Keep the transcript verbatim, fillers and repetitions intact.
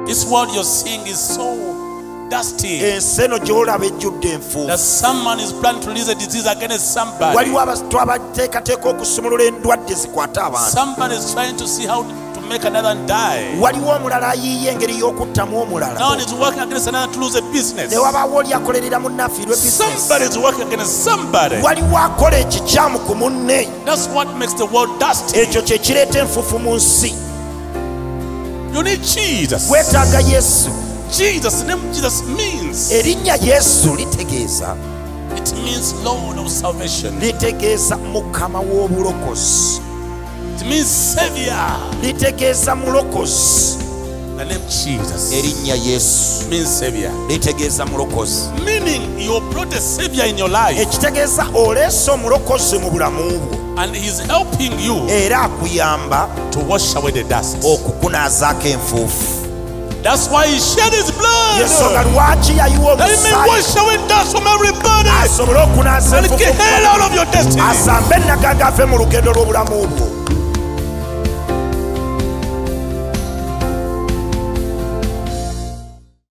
This world you're seeing is so dusty enseno gy'olaba ejjudde enfuufu that someone is planning to release a disease against somebody. waliwo abantu abateekateeka okusumulula endwadde zikwata abantu. Someone is trying to see how to make another die. waliwo omulala ayiiya engeri y'okuttamu omulala. No one is working against another to lose a business. ne wabaawo oli akolerera munnafiirwe business. Somebody is working against somebody. waliwo akola ekikyamu ku munne. That's what makes the world dusty. ekyo kye kireeta enfuufu mu nsi. You need Jesus. weetaaga Yesu. Jesus, the name Jesus means. erinnya Yesu litegeeza. It means Lord of salvation. litegeeza mukama w'obulokozi. It means Savior. litegeeza mulokozi. The name Jesus erinnya Yesu means Savior. litegeeza mulokozi. Meaning you brought a Savior in your life. ekitegeeza oleese omulokozi mu bulamu bwo. And He's helping you era akuyamba to wash away the dust. okukunaazaako enfuufu. That's why He shed His blood. yensonga lwaki yayiwa That He may omusaayi wash away dust from everybody asobole okunaaza and get enfuufu hell out of your destiny. asambe ennagaga ave mu lugendo lw'obulamu bwo.